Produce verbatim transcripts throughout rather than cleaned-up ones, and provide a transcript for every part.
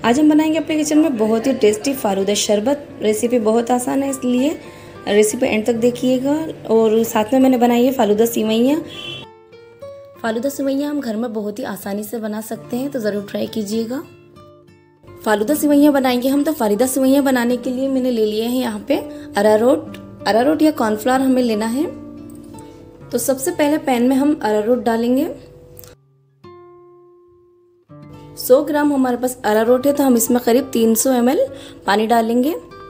आज हम बनाएंगे अपने किचन में बहुत ही टेस्टी फालूदा शरबत। रेसिपी बहुत आसान है, इसलिए रेसिपी एंड तक देखिएगा। और साथ में मैंने बनाई है फालूदा सेवइयाँ। फालूदा सेवइयाँ हम घर में बहुत ही आसानी से बना सकते हैं, तो ज़रूर ट्राई कीजिएगा। फालूदा सेवइयाँ बनाएंगे हम, तो फालूदा सेवइयाँ बनाने के लिए मैंने ले लिए हैं यहाँ पे अरारोट अरारोट या कॉर्नफ्लावर हमें लेना है। तो सबसे पहले पैन में हम अरारोट डालेंगे। सौ ग्राम हमारे पास अरारोट है, तो हम इसमें करीब तीन सौ एम एल पानी डालेंगे।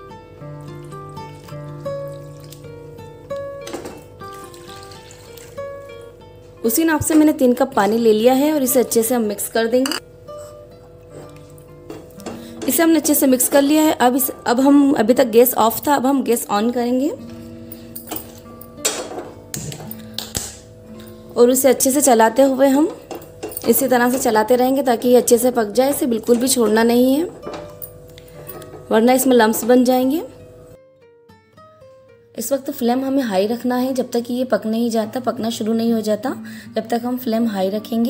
उसी नाप से मैंने तीन कप पानी ले लिया है और इसे अच्छे से हम मिक्स कर देंगे। इसे हमने अच्छे से मिक्स कर लिया है। अब इस अब हम अभी तक गैस ऑफ था, अब हम गैस ऑन करेंगे और उसे अच्छे से चलाते हुए हम इसी तरह से चलाते रहेंगे ताकि ये अच्छे से पक जाए। इसे बिल्कुल भी छोड़ना नहीं है, वरना इसमें लम्स बन जाएंगे। इस वक्त फ्लेम हमें हाई रखना है, जब तक ये पक नहीं जाता, पकना शुरू नहीं हो जाता, जब तक हम फ्लेम हाई रखेंगे।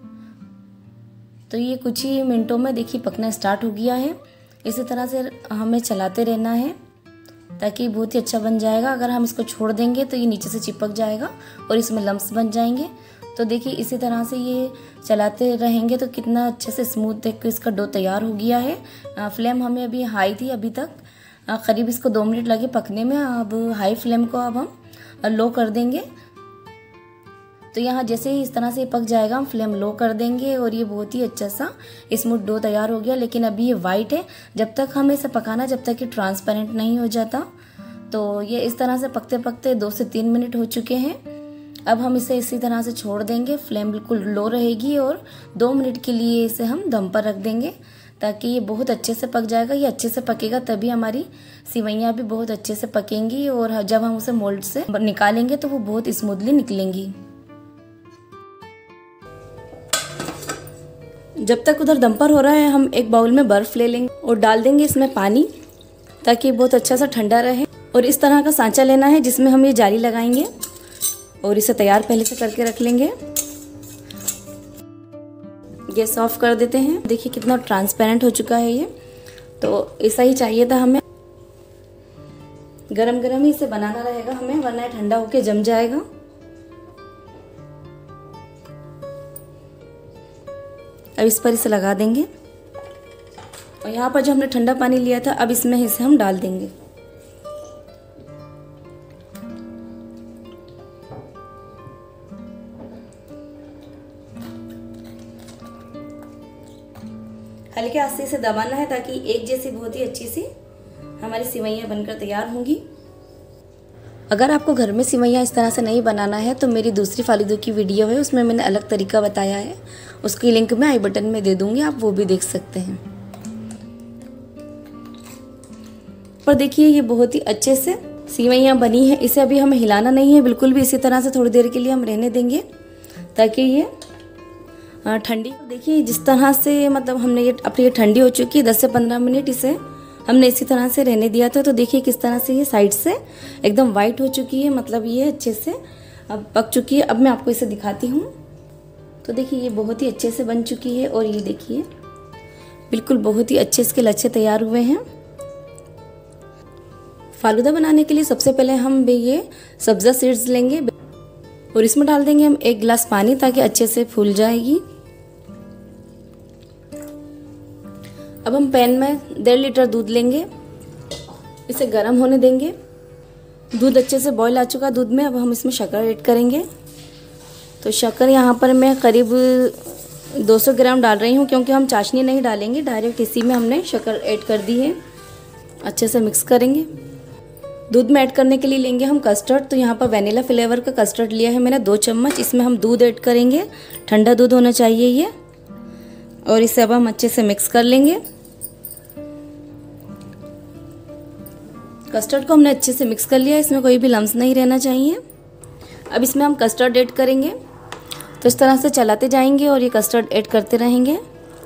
तो ये कुछ ही मिनटों में देखिए पकना स्टार्ट हो गया है। इसी तरह से हमें चलाते रहना है ताकि बहुत ही अच्छा बन जाएगा। अगर हम इसको छोड़ देंगे तो ये नीचे से चिपक जाएगा और इसमें लम्स बन जाएंगे। तो देखिए इसी तरह से ये चलाते रहेंगे तो कितना अच्छे से स्मूथ देख के इसका डो तैयार हो गया है। फ्लेम हमें अभी हाई थी, अभी तक करीब इसको दो मिनट लगे पकने में। अब हाई फ्लेम को अब हम लो कर देंगे। तो यहाँ जैसे ही इस तरह से पक जाएगा हम फ्लेम लो कर देंगे और ये बहुत ही अच्छा सा स्मूथ डो तैयार हो गया। लेकिन अभी ये वाइट है, जब तक हमें इसे पकाना जब तक ये ट्रांसपेरेंट नहीं हो जाता। तो ये इस तरह से पकते पकते दो से तीन मिनट हो चुके हैं। अब हम इसे इसी तरह से छोड़ देंगे। फ्लेम बिल्कुल लो रहेगी और दो मिनट के लिए इसे हम दम पर रख देंगे ताकि ये बहुत अच्छे से पक जाएगा। ये अच्छे से पकेगा तभी हमारी सेवइयाँ भी बहुत अच्छे से पकेंगी और जब हम उसे मोल्ड से निकालेंगे तो वो बहुत स्मूथली निकलेंगी। जब तक उधर दम पर हो रहा है हम एक बाउल में बर्फ़ ले लेंगे और डाल देंगे इसमें पानी ताकि बहुत अच्छा सा ठंडा रहे। और इस तरह का सांचा लेना है जिसमें हम ये जाली लगाएंगे और इसे तैयार पहले से करके रख लेंगे। गैस ऑफ कर देते हैं। देखिए कितना ट्रांसपेरेंट हो चुका है ये। तो ऐसा ही चाहिए था हमें। गरम गरम ही इसे बनाना रहेगा हमें, वरना ठंडा होके जम जाएगा। अब इस पर इसे लगा देंगे और यहाँ पर जो हमने ठंडा पानी लिया था अब इसमें इसे हम डाल देंगे। हल्के हाथ से इसे दबाना है ताकि एक जैसी बहुत ही अच्छी सी हमारी सेवइयाँ बनकर तैयार होंगी। अगर आपको घर में सेवइयाँ इस तरह से नहीं बनाना है तो मेरी दूसरी फालूदा की वीडियो है, उसमें मैंने अलग तरीका बताया है। उसकी लिंक मैं आई बटन में दे दूंगी, आप वो भी देख सकते हैं। पर देखिए ये बहुत ही अच्छे से सेवइयाँ बनी है। इसे अभी हमें हिलाना नहीं है बिल्कुल भी, इसी तरह से थोड़ी देर के लिए हम रहने देंगे ताकि ये ठंडी। देखिए जिस तरह से मतलब हमने ये अपनी ये ठंडी हो चुकी है, दस से पंद्रह मिनट इसे हमने इसी तरह से रहने दिया था। तो देखिए किस तरह से ये साइड से एकदम वाइट हो चुकी है, मतलब ये अच्छे से अब पक चुकी है। अब मैं आपको इसे दिखाती हूँ। तो देखिए ये बहुत ही अच्छे से बन चुकी है और ये देखिए बिल्कुल बहुत ही अच्छे इसके लच्छे तैयार हुए हैं। फालूदा बनाने के लिए सबसे पहले हम भी ये सब्जा सीड्स लेंगे और इसमें डाल देंगे हम एक गिलास पानी ताकि अच्छे से फूल जाएगी। अब हम पैन में डेढ़ लीटर दूध लेंगे, इसे गर्म होने देंगे। दूध अच्छे से बॉईल आ चुका दूध में। अब हम इसमें शक्कर ऐड करेंगे। तो शक्कर यहाँ पर मैं करीब दो सौ ग्राम डाल रही हूँ, क्योंकि हम चाशनी नहीं डालेंगे, डायरेक्ट इसी में हमने शक्कर ऐड कर दी है। अच्छे से मिक्स करेंगे। दूध में ऐड करने के लिए लेंगे हम कस्टर्ड। तो यहाँ पर वैनिला फ्लेवर का कस्टर्ड लिया है मैंने दो चम्मच। इसमें हम दूध ऐड करेंगे, ठंडा दूध होना चाहिए ये। और इसे अब हम अच्छे से मिक्स कर लेंगे। कस्टर्ड को हमने अच्छे से मिक्स कर लिया, इसमें कोई भी लम्स नहीं रहना चाहिए। अब इसमें हम कस्टर्ड ऐड करेंगे। तो इस तरह से चलाते जाएंगे और ये कस्टर्ड ऐड करते रहेंगे।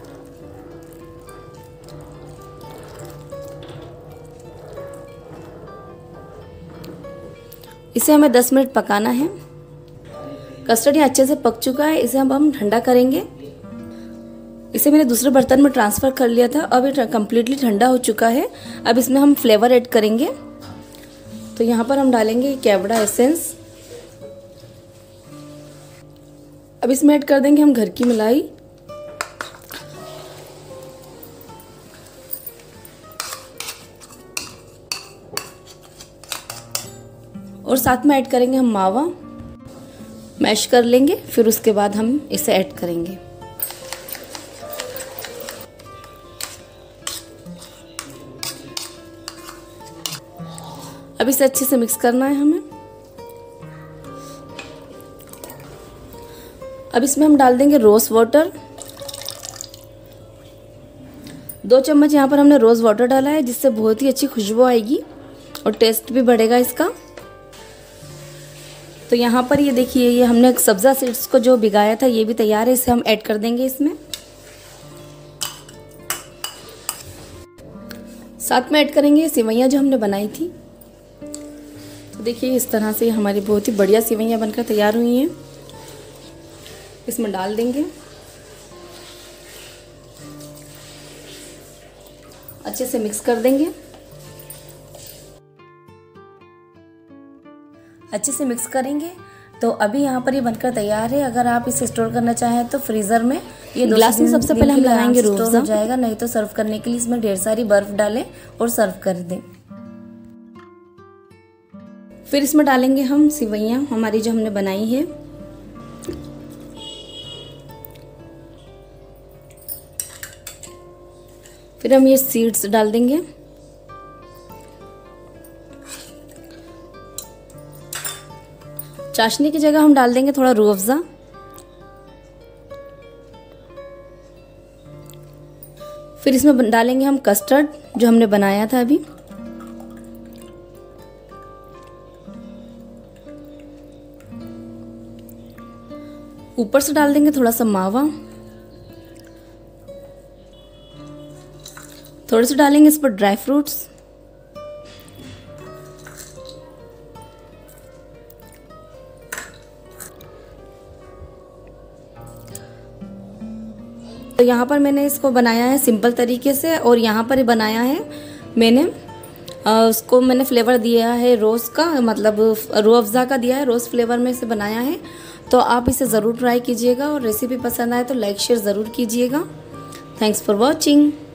इसे हमें दस मिनट पकाना है। कस्टर्ड ये अच्छे से पक चुका है, इसे अब हम ठंडा करेंगे। इसे मैंने दूसरे बर्तन में ट्रांसफ़र कर लिया था। अब ये कम्प्लीटली ठंडा हो चुका है। अब इसमें हम फ्लेवर ऐड करेंगे। तो यहाँ पर हम डालेंगे केवड़ा एसेंस। अब इसमें ऐड कर देंगे हम घर की मलाई, और साथ में ऐड करेंगे हम मावा। मैश कर लेंगे, फिर उसके बाद हम इसे ऐड करेंगे। अब इसे अच्छे से मिक्स करना है हमें। अब इसमें हम डाल देंगे रोज़ वाटर। दो चम्मच यहाँ पर हमने रोज़ वाटर डाला है, जिससे बहुत ही अच्छी खुशबू आएगी और टेस्ट भी बढ़ेगा इसका। तो यहाँ पर ये देखिए, ये हमने सब्ज़ा सीड्स को जो भिगाया था ये भी तैयार है। इसे हम ऐड कर देंगे इसमें। साथ में ऐड करेंगे सेवइयाँ जो हमने बनाई थी। तो देखिए इस तरह से हमारी बहुत ही बढ़िया सेवइयाँ बनकर तैयार हुई हैं। इसमें डाल देंगे, अच्छे से मिक्स कर देंगे। अच्छे से मिक्स करेंगे। तो अभी यहाँ पर ये बनकर तैयार है। अगर आप इसे स्टोर करना चाहें तो फ्रीज़र में ये ग्लास में सबसे पहले हम लगाएंगे रोज़ हो जाएगा, नहीं तो सर्व करने के लिए इसमें ढेर सारी बर्फ़ डालें और सर्व कर दें। फिर इसमें डालेंगे हम सेवइयाँ हमारी जो हमने बनाई है। फिर हम ये सीड्स डाल देंगे। चाशनी की जगह हम डाल देंगे थोड़ा रूह अफ़ज़ा। फिर इसमें डालेंगे हम कस्टर्ड जो हमने बनाया था अभी। ऊपर से डाल देंगे थोड़ा सा मावा। थोड़े से डालेंगे इस पर ड्राई फ्रूट्स। तो यहाँ पर मैंने इसको बनाया है सिंपल तरीके से, और यहाँ पर बनाया है मैंने आ, उसको मैंने फ्लेवर दिया है रोज़ का, मतलब रूह अफ़ज़ा का दिया है, रोज़ फ्लेवर में इसे बनाया है। तो आप इसे ज़रूर ट्राई कीजिएगा, और रेसिपी पसंद आए तो लाइक शेयर ज़रूर कीजिएगा। Thanks for watching.